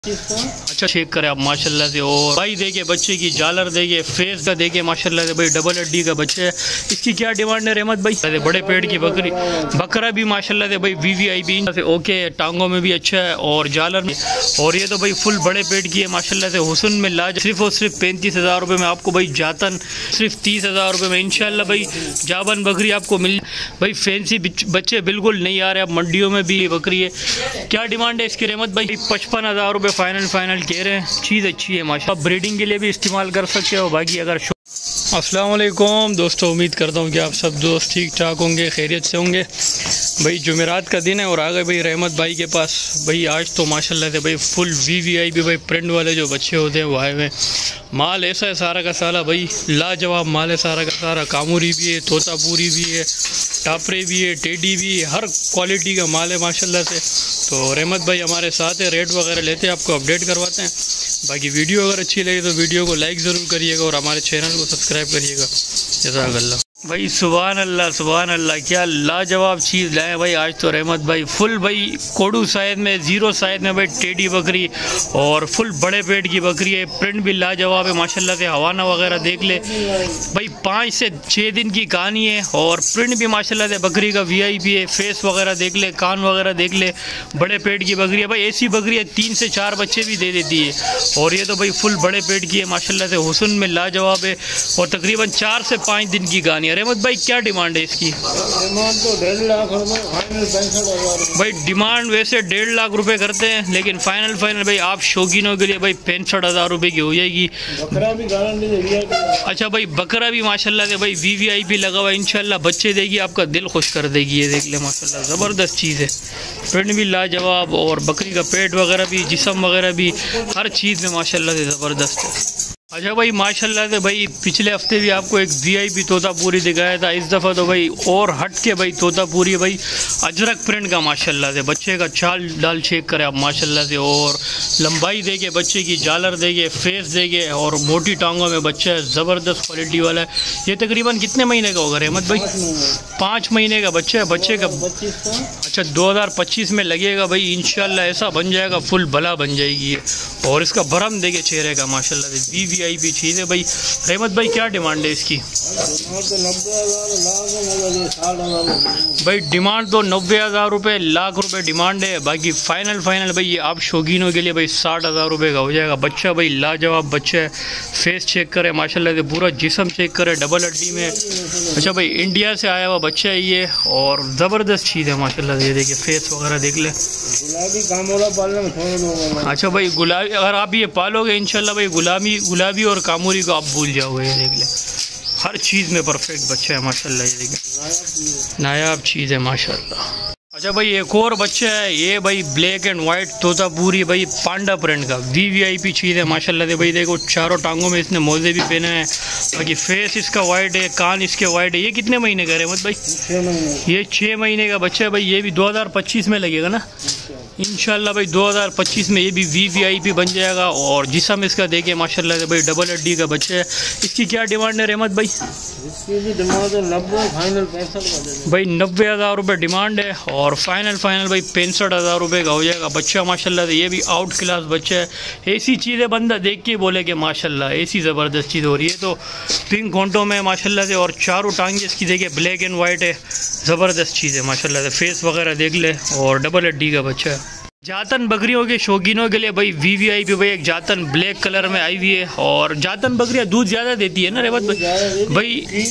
अच्छा चेक करें आप माशाल्लाह से। और भाई देखिए बच्चे की झालर देखिए, फेस का देखिए माशाल्लाह से भाई, डबल हड्डी का बच्चा है। इसकी क्या डिमांड है रहमत भाई? बड़े पेट की बकरी, बकरा भी माशाल्लाह से भाई VVIP से ओके, टांगों में भी अच्छा है और झालर में। और ये तो भाई फुल बड़े पेट की है माशाल्लाह से, हुस्न में लाज। सिर्फ और सिर्फ 35,000 रुपये में आपको भाई जातन, सिर्फ 30,000 रुपये में इंशाल्लाह भाई जाबन बकरी आपको मिल। भाई फैंसी बच्चे बिल्कुल नहीं आ रहे, अब मंडियों में भी बकरी है। क्या डिमांड है इसकी रहमत भाई? 55,000 रुपये फाइनल कह रहे हैं। चीज़ अच्छी है माशाल्लाह, ब्रीडिंग के लिए भी इस्तेमाल कर सकते हो। बाकी अगर अस्सलाम वालेकुम दोस्तों, उम्मीद करता हूँ कि आप सब दोस्त ठीक ठाक होंगे, खैरियत से होंगे। भाई जुमेरात का दिन है और आ गए भाई रहमत भाई के पास। भाई आज तो माशाल्लाह से भाई फुल VVIP भाई प्रिंट वाले जो बच्चे होते हैं वो आए हुए। माल ऐसा है सारा का सारा भाई, लाजवाब माल है सारा का सारा। कामूरी भी है, तोतापुरी भी है, टापरे भी है, टेडी भी है, हर क्वालिटी का माल है माशाल्लाह से। तो रहमत भाई हमारे साथ है, रेट वगैरह लेते हैं, आपको अपडेट करवाते हैं। बाकी वीडियो अगर अच्छी लगे तो वीडियो को लाइक ज़रूर करिएगा और हमारे चैनल को सब्सक्राइब करिएगा। जज़ाकल्लाह भाई। सुभान अल्लाह, क्या लाजवाब चीज़ लाए भाई आज तो रहमत भाई। फुल भाई कोडू साइज में, 0 साइज में भाई टेडी बकरी और फुल बड़े पेट की बकरी है। प्रिंट भी लाजवाब है माशाल्लाह से। हवाना वगैरह देख ले भाई, 5 से 6 दिन की कहानी है और प्रिंट भी माशाल्लाह से बकरी का VIP है। फेस वगैरह देख ले, कान वगैरह देख ले, बड़े पेट की बकरी है भाई। ऐसी बकरी है 3 से 4 बच्चे भी दे देती है। और ये तो भाई फुल बड़े पेट की है माशाल्लाह से, हुस्न में लाजवाब है और तकरीबन 4 से 5 दिन की कहानी है। रहमत भाई क्या डिमांड है इसकी? डिमांड तो 1.5 लाख रुपए, फाइनल 65,000 भाई। डिमांड वैसे 1.5 लाख रुपए करते हैं, लेकिन फाइनल भाई आप शौकीनों के लिए भाई 65,000 रुपए की हो जाएगी। बकरा भी गारंटी दे। अच्छा भाई, बकरा भी माशाल्लाह से भाई VVIP लगा हुआ है, इंशाल्लाह बच्चे देगी, आपका दिल खुश कर देगी। ये देख ले माशाल्लाह ज़बरदस्त चीज़ है। प्रिंट भी लाजवाब और बकरी का पेट वगैरह भी, जिस्म वगैरह भी, हर चीज़ में माशाल्लाह से ज़बरदस्त है। अच्छा भाई माशाल्लाह से भाई, पिछले हफ्ते भी आपको एक VIP तोतापुरी दिखाया था। इस दफ़ा तो भाई और हट के भाई तोतापुरी भाई अजरक प्रिंट का माशाल्लाह से। बच्चे का चाल डाल चेक करें आप माशाल्लाह से, और लंबाई देखे बच्चे की, झालर देखे, फेस देखे और मोटी टांगों में बच्चा है, ज़बरदस्त क्वालिटी वाला है। ये तकरीबन कितने महीने का होगा रहमत भाई? 5 महीने का बच्चा है। बच्चे का अच्छा 2025 में लगेगा भाई इंशाल्लाह, ऐसा बन जाएगा, फुल भला बन जाएगी ये। और इसका भरम देखे चेहरे का माशाल्लाह से, VVIP चीज़ है भाई। रहमत भाई क्या डिमांड है इसकी? भाई डिमांड तो 90,000 रुपये, लाख रुपये डिमांड है। बाकी फाइनल भाई ये आप शौकीनों के लिए भाई 60,000 रुपये का हो जाएगा। बच्चा भाई लाजवाब बच्चा है। फेस चेक करे माशाल्लाह से, पूरा जिस्म चेक करे, डबल हड्डी में। अच्छा भाई इंडिया से आया हुआ बच्चा है ये और ज़बरदस्त चीज़ है माशाल्लाह से। ये देखिए फेस वगैरह देख ले। गुलाबी कामोला पालने में थोड़ा लोग। अच्छा भाई गुलाबी अगर आप ये पालोगे इंशाल्लाह भाई, गुलाबी और कामूरी को आप भूल जाओगे। ये देख ले, हर चीज़ में परफेक्ट बच्चा है माशाल्लाह। ये देखिए नायाब चीज़ है माशाल्लाह। अच्छा भाई एक और बच्चा है ये भाई, ब्लैक एंड वाइट तोतापुरी भाई, पांडा प्रिंट का VVIP चीज़ है माशाल्लाह से भाई। देखो चारों टांगों में इसने मोजे भी पहने हैं। बाकी फेस इसका वाइट है, कान इसके वाइट है। ये कितने महीने का रहमत भाई? 6 महीने। ये 6 महीने का बच्चा है भाई। ये भी 2025 में लगेगा ना इंशाल्लाह भाई। 2025 में ये भी VVIP बन जाएगा। और जिस्म इसका देखे माशाल्लाह से भाई, डबल हड्डी का बच्चा है। इसकी क्या डिमांड है रहमत भाई? इसकी भी डिमांड 90, फाइनल 65 भाई 90,000 रुपये डिमांड है और फाइनल भाई 65,000 रुपये का हो जाएगा। बच्चा माशाल्लाह से ये भी आउट क्लास बच्चा है। ऐसी चीज़ें बंदा देख के बोले कि माशाल्लाह ऐसी ज़बरदस्त चीज़ हो रही है। तो पिंक घोंटों में माशाल्लाह से, और चारों टांगे इसकी देखिए ब्लैक एंड वाइट है, ज़बरदस्त चीज़ है माशाल्लाह से। फेस वगैरह देख ले और डबल हड्डी का बच्चा है। जातन बकरियों के शौकीनों के लिए भाई VVIP भाई एक जातन ब्लैक कलर में आई हुई है। और जातन बकरियां दूध ज़्यादा देती है ना रहमत भाई?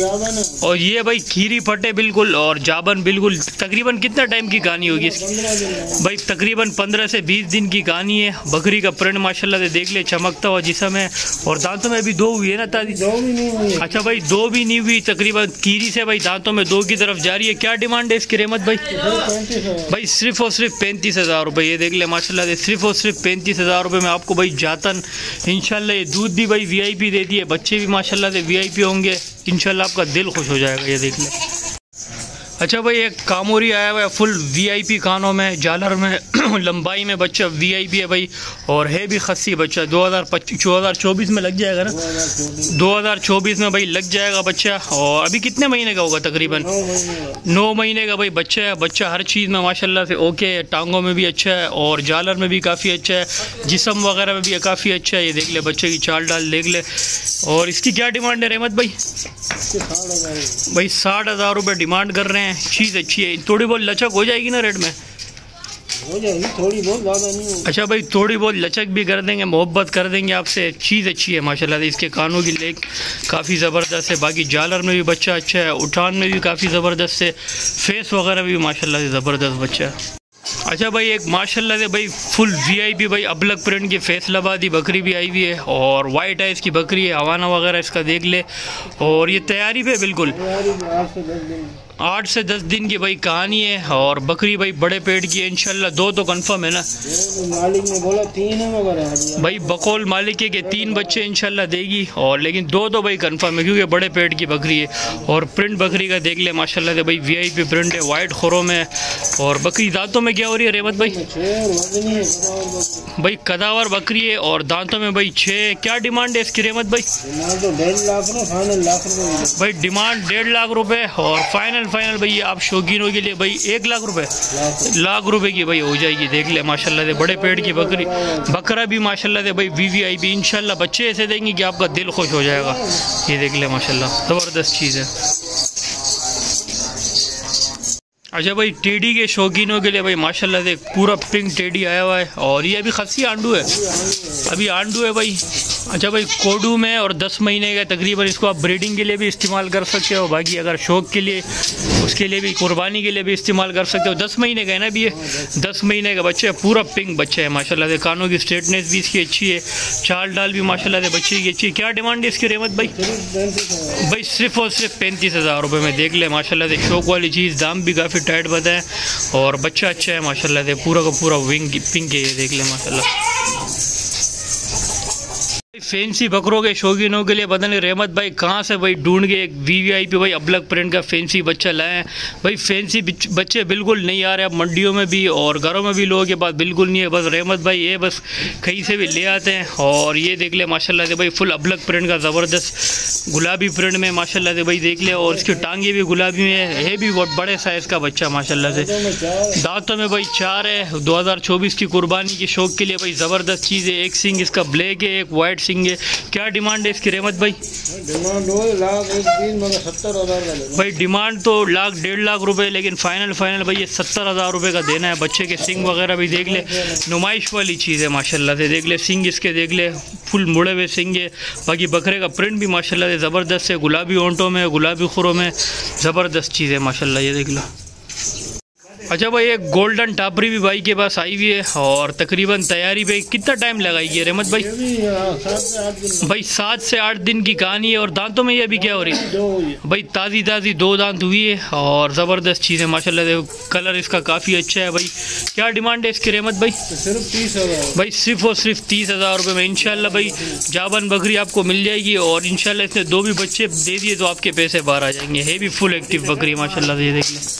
और ये भाई खीरी फटे बिल्कुल और जाबन बिल्कुल। तकरीबन कितना टाइम की कहानी होगी इसकी? भाई तकरीबन 15 से 20 दिन की कहानी है। बकरी का प्रिंट माशाल्लाह से देख ले, चमकता हुआ जिस्म है और दांतों में अभी 2 हुई है ना ताजी? अच्छा भाई 2 भी नहीं हुई, तकरीबन कीरी से भाई दांतों में 2 की तरफ जा रही है। क्या डिमांड है इसकी रहमत भाई? भाई सिर्फ और सिर्फ 35,000 रुपये। ये देख ले माशाल्लाह से, सिर्फ और सिर्फ 35,000 रुपये में आपको भाई जातन इंशाल्लाह। ये दूध भी भाई VIP देती है, बच्चे भी माशाल्लाह से VIP होंगे इंशाल्लाह, आपका दिल खुश हो जाएगा। ये देख ले अच्छा भाई एक कामोरी आया हुआ है फुल वीआईपी कानों में, झालर में, लंबाई में बच्चा वीआईपी है भाई, और है भी खस्सी बच्चा। 2024 में लग जाएगा ना, 2024 में भाई लग जाएगा बच्चा। और अभी कितने महीने का होगा? तकरीबन 9 महीने का भाई बच्चा है। बच्चा हर चीज़ में माशाल्लाह से ओके है, टांगों में भी अच्छा है और झालर में भी काफ़ी अच्छा है, जिस्म वगैरह में भी काफ़ी अच्छा है। ये देख ले बच्चे की चाल डाल देख ले। और इसकी क्या डिमांड है रहमत भाई? भाई 60,000 रुपये डिमांड कर रहे हैं। चीज़ अच्छी है, थोड़ी बहुत लचक हो जाएगी ना रेट में? हो जाएगी थोड़ी बहुत, ज़्यादा नहीं होगी। अच्छा भाई थोड़ी बहुत लचक भी कर देंगे, मोहब्बत कर देंगे आपसे। चीज़ अच्छी है माशाल्लाह से। इसके कानों की लेग काफ़ी ज़बरदस्त है, बाकी झालर में भी बच्चा अच्छा है, उठान में भी काफ़ी ज़बरदस्त है, फेस वगैरह भी माशाल्लाह से ज़बरदस्त बच्चा है। अच्छा भाई एक माशाल्लाह से भाई फुल वीआईपी भाई अबलक प्रिंट की फेस लबादी बकरी भी आई हुई है, और वाइट है इसकी बकरी है, हवाना वगैरह इसका देख ले। और ये तैयारी पे बिल्कुल 8 से 10 दिन की भाई कहानी है। और बकरी भाई बड़े पेट की है इंशाल्लाह। 2 तो कंफर्म है ना? मालिक ने बोला 3 है मगर भाई बकौल मालिक है कि 3 बच्चे इंशाल्लाह देगी, और लेकिन 2 तो भाई कंफर्म है क्योंकि बड़े पेट की बकरी है। और प्रिंट बकरी का देख ले माशाल्लाह से भाई वीआईपी प्रिंट है, वाइट खोरों में। और बकरी दांतों में क्या हो रही है रहमत भाई? भाई कदावर बकरी है और दांतों में भाई 6। क्या डिमांड है इसकी रहमत भाई? तो 1.5 लाख ना, फाइनल लाख रुपए भाई डिमांड 1.5 लाख रुपए, और फाइनल भाई आप शौकीनों के लिए भाई 1 लाख रुपए, लाख रुपए की भाई हो जाएगी। देख ले माशाल्लाह से बड़े पेट की बकरी, बकरा भी माशाल्लाह से भाई वीवीआईपी इंशाल्लाह बच्चे ऐसे देंगे कि आपका दिल खुश हो जाएगा। ये देख ले माशाल्लाह ज़बरदस्त चीज़ है। अच्छा भाई टेडी के शौकीनों के लिए भाई माशाल्लाह से पूरा पिंक टेडी आया हुआ है, और ये अभी खस्सी आंडू है, अभी आंडू है भाई। अच्छा भाई कोडू में और 10 महीने का तकरीबन। इसको आप ब्रीडिंग के लिए भी इस्तेमाल कर सकते हो, बाकी अगर शौक के लिए उसके लिए भी, कुर्बानी के लिए भी इस्तेमाल कर सकते हो। 10 महीने का है ना अभी ये, 10 महीने का बच्चा है, पूरा पिंक बच्चा है माशाल्लाह से। कानों की स्ट्रेटनेस भी इसकी अच्छी है, चाल डाल भी माशाल्लाह से बच्चे की अच्छी है। क्या डिमांड है इसकी रहमत भाई? भाई सिर्फ और सिर्फ 35,000 रुपये में। देख ले माशाल्लाह से शौक वाली चीज़, दाम भी काफ़ी टाइट बताएं, और बच्चा अच्छा है माशाल्लाह से, पूरा का पूरा विंग पिंक है। ये देख ले माशाल्लाह। फैंसी बकरों के शौकीनों के लिए पता नहीं रहमत भाई कहाँ से भाई ढूंढ के एक वीवीआईपी भाई अबलक प्रिंट का फैंसी बच्चा लाए हैं। भाई फैंसी बच्चे बिल्कुल नहीं आ रहे अब मंडियों में भी, और घरों में भी लोगों के पास बिल्कुल नहीं है। बस रहमत भाई ये बस कहीं से भी ले आते हैं। और ये देख ले माशाल्लाह से भाई फुल अबलक प्रिंट का ज़बरदस्त गुलाबी प्रिंट में माशाल्लाह से भाई देख ले, और इसकी टांगे भी गुलाबी में है भी बहुत बड़े साइज़ का बच्चा माशाल्लाह से। दांतों में भाई 4 है। 2024 की कुर्बानी के शौक के लिए भाई ज़बरदस्त चीज़ है। एक सिंग इसका ब्लैक है, एक वाइट सिंग है। क्या डिमांड है इसकी रहमत भाई? डिमांड 1,70,000 भाई डिमांड तो 1.5 लाख रुपए, लेकिन फाइनल भाई ये 70,000 रुपये का देना है। बच्चे के सिंग वगैरह भी देख ले, नुमाइश वाली चीज़ है माशाल्लाह से। देख ले सिंग इसके देख ले, फुल मुड़े हुए सिंग है। बाकी बकरे का प्रिंट भी माशाल्लाह से ज़बरदस्त है, गुलाबी ओंटों में, गुलाबी खुरों में, ज़बरदस्त चीज़ है माशाल्लाह। ये देख लो। अच्छा भाई एक गोल्डन टापरी भी भाई के पास आई हुई है, और तकरीबन तैयारी पे कितना टाइम लगाएगी रहमत भाई? भाई 7 से 8 दिन की कहानी है। और दांतों में ये अभी क्या हो रही है? भाई ताज़ी 2 दांत हुई है, और ज़बरदस्त चीज़ है माशाल्लाह से। कलर इसका काफ़ी अच्छा है भाई। क्या डिमांड है इसकी रहमत भाई? सिर्फ 30,000 भाई सिर्फ और सिर्फ 30,000 रुपये में इंशाल्लाह भाई जाबन बकरी आपको मिल जाएगी। और इंशाल्लाह इसने 2 भी बच्चे दे दिए तो आपके पैसे बाहर आ जाएंगे। है भी फुल एक्टिव बकरी माशाल्लाह से। ये देख लें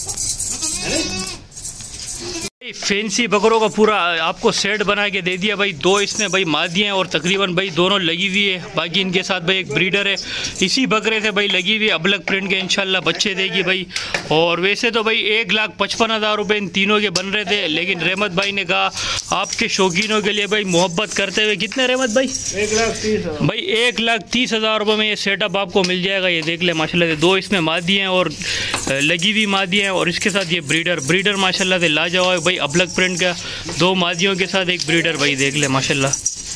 फैंसी बकरों का पूरा आपको सेट बना के दे दिया भाई। 2 इसमें भाई मादियाँ और तकरीबन भाई दोनों लगी हुई है। बाकी इनके साथ भाई एक ब्रीडर है, इसी बकरे से भाई लगी हुई है अबलक प्रिंट के, इंशाल्लाह बच्चे देगी भाई। और वैसे तो भाई 1,55,000 रुपये इन तीनों के बन रहे थे, लेकिन रहमत भाई ने कहा आपके शौकीनों के लिए भाई मोहब्बत करते हुए कितने रहमत भाई? 1,30,000 भाई 1,30,000 रुपये में ये सेटअप आपको मिल जाएगा। ये देख ले माशाल्लाह से 2 इसमें मादियाँ और लगी हुई मादियाँ, और इसके साथ ये ब्रीडर माशाल्लाह से लाजवाब भाई अबलक प्रिंट का। 2 मादियों के साथ एक ब्रीडर भाई देख ले माशाल्लाह।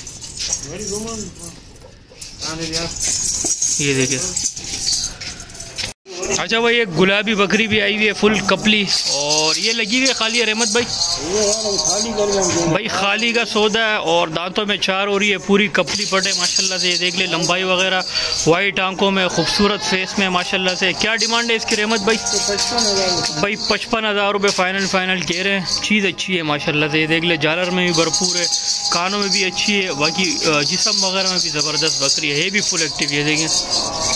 ये देखिए। अच्छा भाई एक गुलाबी बकरी भी आई हुई है फुल कपली, और ये लगी हुई है खाली है रहमत भाई? भाई खाली का सौदा है, और दांतों में 4 हो रही है, पूरी कपली पटे माशाल्लाह से। ये देख ले लंबाई वगैरह, वाइट आंखों में, खूबसूरत फेस में माशाल्लाह से। क्या डिमांड है इसकी रहमत भाई? 55,000 भाई 55,000 रुपये फाइनल कह रहे हैं। चीज़ अच्छी है माशाल्लाह से। ये देख ले झालर में भी भरपूर है, कानों में भी अच्छी है, बाकी जिस्म वगैरह में भी ज़बरदस्त बकरी है भी फुल एक्टिव। ये देखें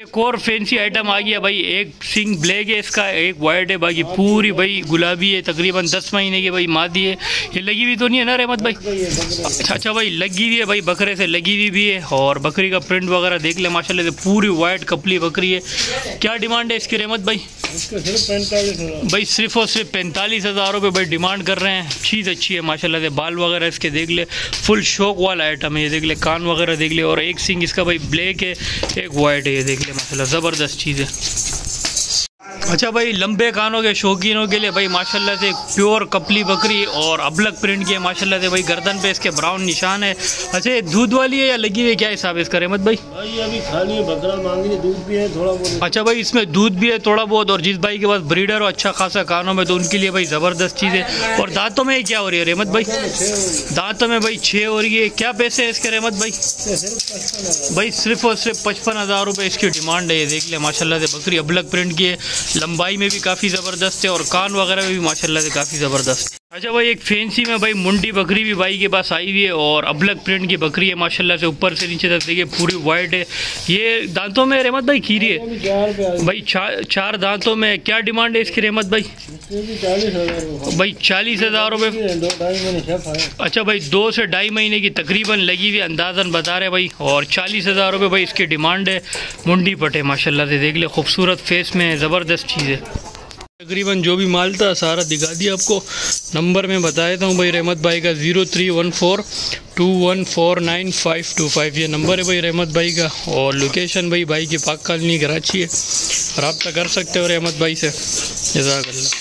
एक और फैंसी आइटम आ गया भाई, एक सिंग ब्लैक है इसका, एक वाइट है, बाकी पूरी भाई गुलाबी है, तकरीबन 10 महीने की भाई मादी है। ये लगी हुई तो नहीं है ना रहमत भाई? अच्छा भाई लगी हुई है भाई, बकरे से लगी हुई भी है। और बकरी का प्रिंट वगैरह देख ले माशाल्लाह से, पूरी वाइट कपली बकरी है। क्या डिमांड है इसकी रहमत भाई? भाई सिर्फ और सिर्फ 45,000 रुपये भाई डिमांड कर रहे हैं। चीज़ अच्छी है माशाल्लाह से, बाल वगैरह इसके देख ले, फुल शौक वाला आइटम है ये देख ले, कान वगैरह देख ले। और एक सिंग इसका भाई ब्लैक है, एक वाइट है, ये देख ले माशाल्लाह ज़बरदस्त चीज़ है। अच्छा भाई लंबे कानों के शौकीनों के लिए भाई माशाल्लाह से प्योर कपली बकरी और अबलक प्रिंट की है माशाल्लाह से भाई, गर्दन पे इसके ब्राउन निशान है। अच्छा ये दूध वाली है या लगी हुई है, क्या हिसाब है इसका रहमत भाई? भाई अभी खाली है, बकरा मांग रही है, दूध भी है थोड़ा बहुत। अच्छा भाई इसमें दूध भी है थोड़ा बहुत, और जिस भाई के पास ब्रीडर हो अच्छा खासा कानों में, तो उनके लिए भाई ज़बरदस्त चीज़ है। और दांतों में क्या हो रही है रहमत भाई? दांतों में भाई 6 हो रही है। क्या पैसे है इसके रहमत भाई? भाई सिर्फ और सिर्फ 55,000 रुपये इसकी डिमांड है। ये देख ले माशाल्लाह से, बकरी अबलक प्रिंट की है, लंबाई में भी काफ़ी ज़बरदस्त है और कान वगैरह में भी माशाल्लाह से काफ़ी ज़बरदस्त। अच्छा भाई एक फैंसी में भाई मुंडी बकरी भी भाई के पास आई हुई है और अबलक प्रिंट की बकरी है माशाल्लाह से, ऊपर से नीचे तक देखिए पूरी वाइट है। ये दांतों में रहमत भाई खीरी है भाई, 4 दांतों में। क्या डिमांड है इसकी रहमत भाई? भाई 40,000 रुपये। अच्छा भाई 2 से 2.5 महीने की तकरीबन लगी हुई अंदाजन बता रहे भाई, और 40,000 रुपये भाई इसकी डिमांड है। मुंडी पटे माशाल्लाह से देख ले, खूबसूरत फेस में ज़बरदस्त चीज़ है। तकरीबन जो भी माल था सारा दिखा दिया आपको। नंबर में बता देता हूँ भाई रहमत भाई का 031421492525, ये नंबर है भाई रहमत भाई का। और लोकेशन भाई की पाक कॉलोनी कराची है, रब्ता कर सकते हो रहमत भाई से। जज़ाकल्लाह।